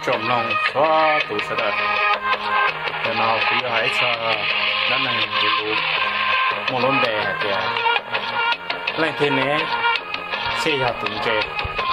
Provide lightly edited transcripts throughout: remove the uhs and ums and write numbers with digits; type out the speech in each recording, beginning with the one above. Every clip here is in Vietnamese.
chôm nông xóa tụ sẽ được để nào khi hãy cho nó này đủ một lon bè thì lên thế này sẽ ra tụng chơi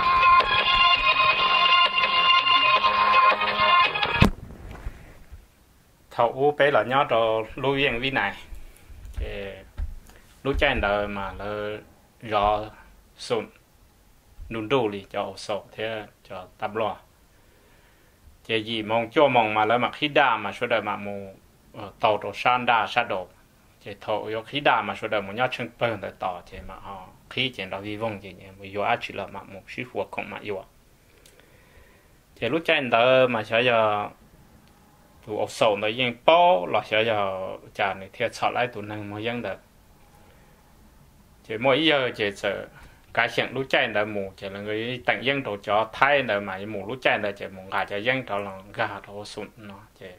thầu bé là nhớ rồi lui yên vi này thì lúc chạy đời mà là gió sụn nung đủ thì cho sổ thế cho tập lo chỉ gì mong cho mong mà là mặc khí đa mà số đời mà mù tàu đồ san đa sát đồ chỉ thầu có khí đa mà số đời một nhát chân bền để tàu chỉ mà họ khí chỉ là vi vong chỉ nhỉ mới vô ác chỉ là mà một sĩ phụ không mà yêu chỉ lúc chạy đời mà sẽ giờ tụ sổ nó yên bao là sẽ giờ trả này thiệt sợ lại tụ năng một yên được chỉ mỗi giờ chỉ sợ cái hiện lúc chạy đời mù chỉ là người tặng yên đồ cho thay đời mà mù lúc chạy đời chỉ mù gà cho yên đó là gà đồ sụn nó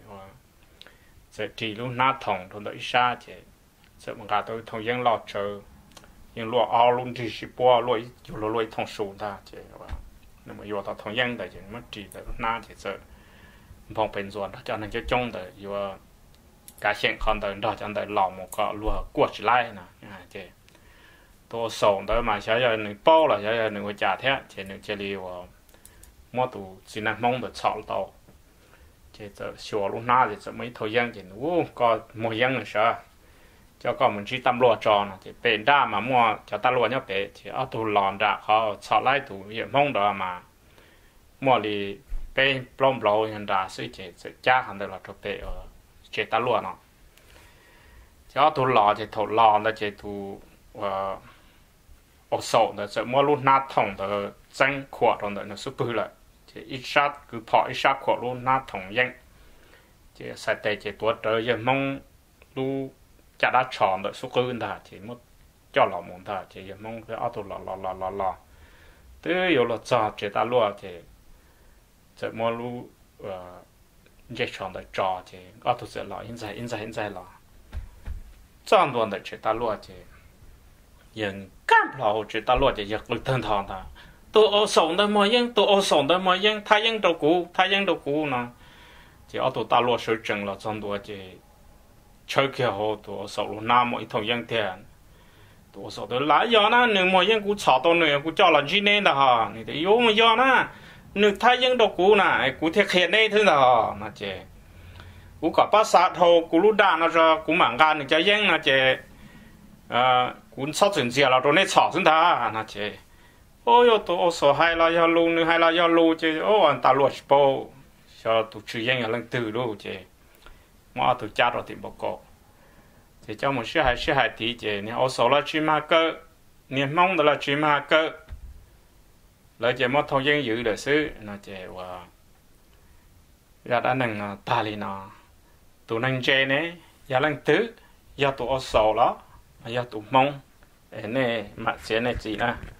chỉ lúc nát thòng thôi đợi xa chỉ sợ mà gà tôi thòng yên lọt chờ yên lọt ao luôn chỉ xí bò lôi lôi thòng sụn ta chỉ nhưng mà vô tao thòng yên đời chỉ mất chỉ đời lúc nát chỉ sợ phongเป็นส่วนcho nên cho trông đời vô cái hiện còn đời đó cho đời lò một cái lúa quật lại nè chỉ tôi sầu đời mà sẽ giờ những bao là sẽ giờ những cái trả thế chỉ những cái liều mua tủ chỉ là mong được chọn tàu chỉ giờ sửa lúc nào thì sẽ mấy thời gian chỉ có một gian nữa sao cho con mình chỉ tâm lúa tròn thì bên đa mà mua cho ta lúa nhá bé thì ở tủ lòn đã họ chọn lại tủ hiện mong đó mà mua thì bên plom blow hiện ra suy chế cha hàng đời là cho bé ở chế ta lúa nó cho tủ lò thì tủ lò là chế tủ ở sổ nó sẽ mua luôn nát thòng đó danh khỏa rồi nó súp bự lại chỉ ít sát cứ phỏ ít sát khỏa luôn nát thòng danh chỉ sai tệ chỉ tuột trời giờ mong lu chả đã chọn được súp bự ta chỉ mất cho lò mồm ta chỉ giờ mong cái auto lò tới giờ là cho chỉ ta lúa thì sẽ mua lu dễ chọn được cho thì auto sẽ lò in giải lò chọn luôn được chỉ ta lúa thìยัง干不了只大落就一路腾腾的，都我送的么样，都我送的么样，他样都顾呢，就我都大落手整了，真多就，抽起好多收入那么一头样天，多少的来呀那你么样顾炒到你顾叫了几年的哈，你得有么样那，你他样都顾呢，顾贴钱那头的哈，那就，顾搞把杀头顾路打那说顾忙干你就样那就。cũng sắp chuyển giờ là rồi nên炒chúng ta là chứ ôi tôi số hai là do lù nữa hay là do lù chứ ôi anh ta luộc bao cho tụi chuyên nghiệp lần từ luôn chứ mà tụi cha rồi thì bao cô thì cho một số hai tí chứ nên ở số là chuyên mà cơ nên mong đó là chuyên mà cơ lại chứ mà thông dân giữ được xứ là chứ và ra đã nâng ta li nó tụi nâng chơi này giờ lần thứ giờ tụi ở số đó giờ tụi mong nè mặt xe này chỉ là